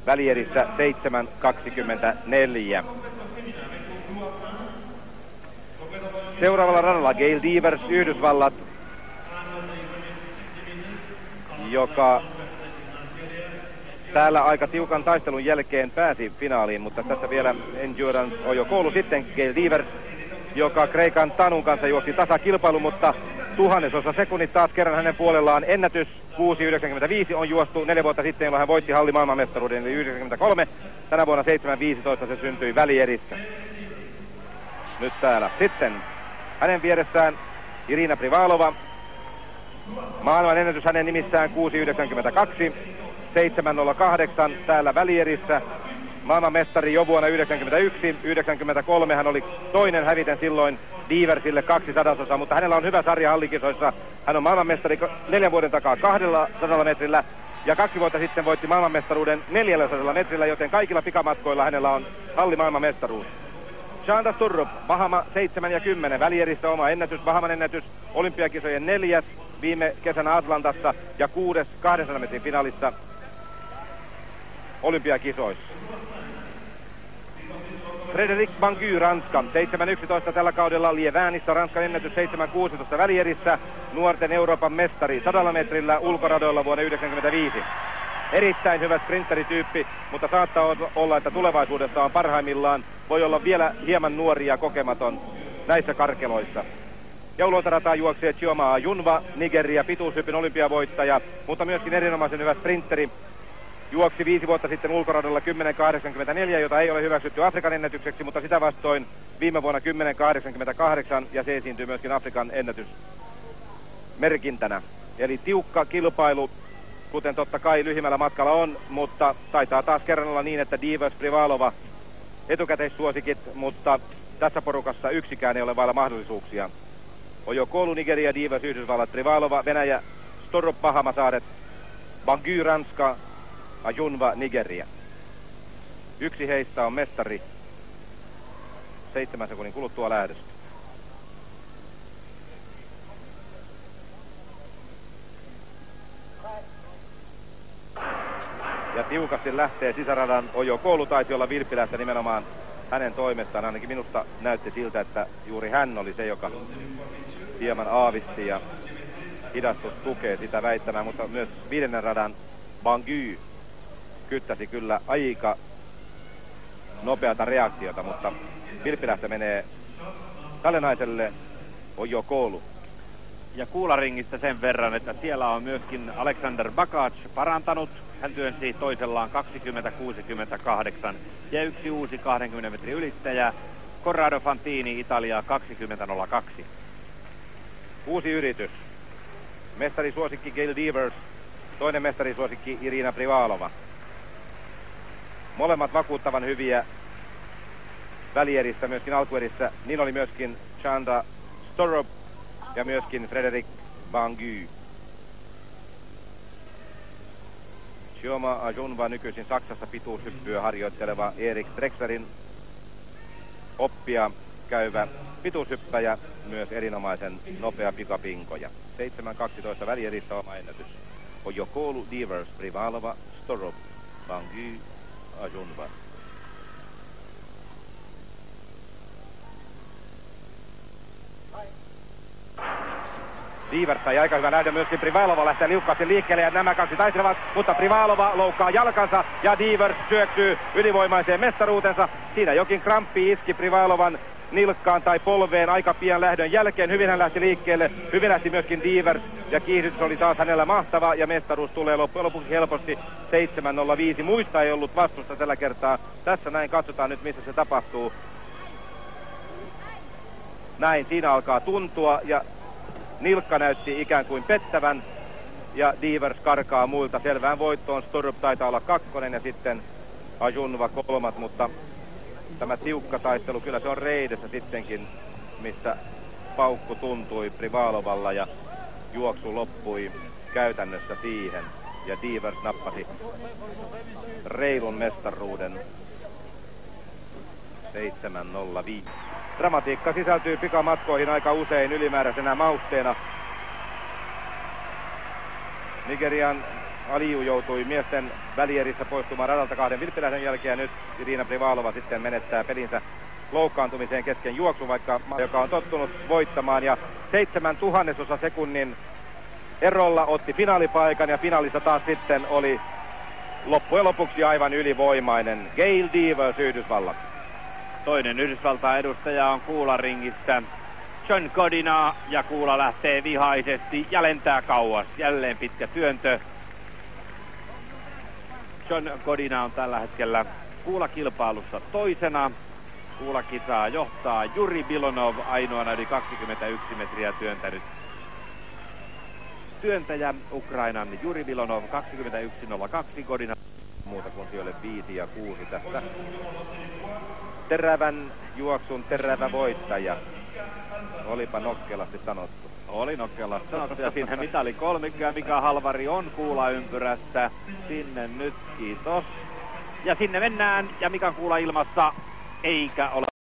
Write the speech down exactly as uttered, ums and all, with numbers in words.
välierissä seitsemän kaksikymmentäneljä. Seuraavalla radalla Gail Devers, Yhdysvallat, joka täällä aika tiukan taistelun jälkeen pääsi finaaliin, mutta tässä vielä Endurance Ojokoulu, sitten Gail Devers, joka Kreikan Tanun kanssa juoksi tasakilpailu, mutta tuhannesosa sekunnit taas kerran hänen puolellaan. Ennätys kuusi yhdeksänkymmentäviisi on juostu neljä vuotta sitten, jolloin hän voitti halli maailmanmestaruuden, eli yhdeksänkymmentäkolme. Tänä vuonna seitsemän viisitoista se syntyi välierissä. Nyt täällä sitten hänen vieressään Irina Privalova. Maailman ennätys hänen nimissään kuusi yhdeksänkymmentäkaksi, seitsemän nolla kahdeksan täällä välierissä. Maailmanmestari jo vuonna yhdeksänkymmentäyksi, yhdeksänkymmentäkolme hän oli toinen häviten silloin Deversille kaksi sadasosaa, mutta hänellä on hyvä sarja hallikisoissa. Hän on maailmanmestari neljän vuoden takaa kahdella sadalla metrillä ja kaksi vuotta sitten voitti maailmanmestaruuden neljälläsadalla metrillä, joten kaikilla pikamatkoilla hänellä on halli maailmanmestaruus. Chanda Sturrup, Bahama seitsemän ja kymmenen, välierissä oma ennätys, Bahaman ennätys, olympiakisojen neljäs viime kesänä Atlantassa ja kuudes kahdensadan metrin finaalissa olympiakisoissa. Frédéric Bangui, Ranska, seitsemän yksitoista tällä kaudella Lieväänissä, Ranskan ennätys seitsemän kuusitoista välierissä, nuorten Euroopan mestari sadalla metrillä ulkoradoilla vuonna yhdeksänkymmentäviisi. Erittäin hyvä sprinterityyppi, mutta saattaa olla, että tulevaisuudessa on parhaimmillaan, voi olla vielä hieman nuori ja kokematon näissä karkeloissa. Jouluotarataa juoksee Chioma Ajunva, Nigeria, pituushypyn olympiavoittaja, mutta myöskin erinomaisen hyvä sprinteri. Juoksi viisi vuotta sitten ulkoradolla kymmenen kahdeksankymmentäneljä, jota ei ole hyväksytty Afrikan ennätykseksi, mutta sitä vastoin viime vuonna kymmenen kahdeksankymmentäkahdeksan ja se esiintyy myöskin Afrikan ennätysmerkintänä. Eli tiukka kilpailu, kuten totta kai lyhimmällä matkalla on, mutta taitaa taas kerran olla niin, että Devers, Privalova etukäteissuosikit, mutta tässä porukassa yksikään ei ole vailla mahdollisuuksia. Ojokoulu, Nigeria, Devers, Yhdysvallat, Privalova, Venäjä, Sturrup, Bahamasaaret, Bangui, Ranska, Ajunva, Nigeria. Yksi heistä on mestari seitsemän sekunnin kuluttua lähdöstä. Ja tiukasti lähtee sisäradan Ojokoulu, taisi olla Vilppilässä nimenomaan hänen toimestaan. Ainakin minusta näytti siltä, että juuri hän oli se, joka hieman aavisti ja hidastus tukee sitä väittämään, mutta myös viidennen radan Bangui kyttäsi kyllä aika nopeata reaktiota, mutta Vilppilästä menee tälle naiselle Ojokoulu. Ja kuularingistä sen verran, että siellä on myöskin Alexander Bakac parantanut. Hän työnsi toisellaan kaksikymmentä kuusikymmentäkahdeksan ja yksi uusi kaksikymmentä metrin ylittäjä. Corrado Fantini, Italia, kaksikymmentä nolla kaksi. Uusi yritys. Mestarisuosikki Gail Devers, toinen mestarisuosikki Irina Privalova. Molemmat vakuuttavan hyviä välierissä, myöskin alkuerissä. Niin oli myöskin Chanda Sturrup ja myöskin Frédéric Bangui. Chioma Ajunva, nykyisin Saksassa pituushyppyä harjoitteleva Erik Drexlerin oppia käyvä pituushyppäjä, myös erinomaisen nopea pikapinkoja. seitsemän kaksitoista välierissä oma ennätys. Ojokoulu, Devers, Privalova, Sturrup, Bangui, Ajunva. Devers sai aika hyvän näytön, myöskin Privalova lähtee liukkaasti liikkeelle ja nämä kaksi taistelevat, mutta Privalova loukkaa jalkansa ja Devers syöksyy ylivoimaiseen mestaruutensa. Siinä jokin kramppi iski Privalovan nilkkaan tai polveen aika pian lähdön jälkeen. Hyvin hän lähti liikkeelle, hyvin lähti myöskin Devers ja kiihdytys oli taas hänellä mahtava ja mestaruus tulee loppujen lopuksi helposti seitsemän nolla viisi. Muista ei ollut vastusta tällä kertaa. Tässä näin katsotaan nyt missä se tapahtuu. Näin siinä alkaa tuntua ja nilkka näytti ikään kuin pettävän ja Devers karkaa muilta selvään voittoon. Sturrup taitaa olla kakkonen ja sitten Ajunva kolmas, mutta tämä tiukka taistelu, kyllä se on reidessä sittenkin, missä paukku tuntui Privalovalla ja juoksu loppui käytännössä siihen. Ja Devers nappasi reilun mestaruuden seitsemän nolla viisi. Dramatiikka sisältyy pikamatkoihin aika usein ylimääräisenä mausteena. Nigerian Aliu joutui miesten välierissä poistumaan radalta kahden vilppilähdön jälkeen, ja nyt Irina Privalova sitten menettää pelinsä loukkaantumiseen kesken juoksun, vaikka joka on tottunut voittamaan, ja seitsemän tuhannesosa sekunnin erolla otti finaalipaikan, ja finaalissa taas sitten oli loppujen lopuksi aivan ylivoimainen Gail Devers Yhdysvallat. Toinen Yhdysvaltain edustaja on kuularingissä John Godina, ja kuula lähtee vihaisesti ja lentää kauas. Jälleen pitkä työntö. John Godina on tällä hetkellä kuulakilpailussa toisena. Kuulakisaa johtaa Juri Bilonov, ainoana yli kaksikymmentäyksi metriä työntänyt työntäjä Ukrainan Juri Bilonov kaksikymmentäyksi nolla kaksi, Godina muuta kuin sijoille viisi ja kuusi tästä. Terävän juoksun terävä voittaja. Olipa nokkelasti sanottu. Oli nokkelasti sanottu, ja siinä mitali kolmikko, ja Mika Halvari on kuulaympyrässä. Sinne nyt, kiitos. Ja sinne mennään, ja Mikan kuula ilmassa, eikä ole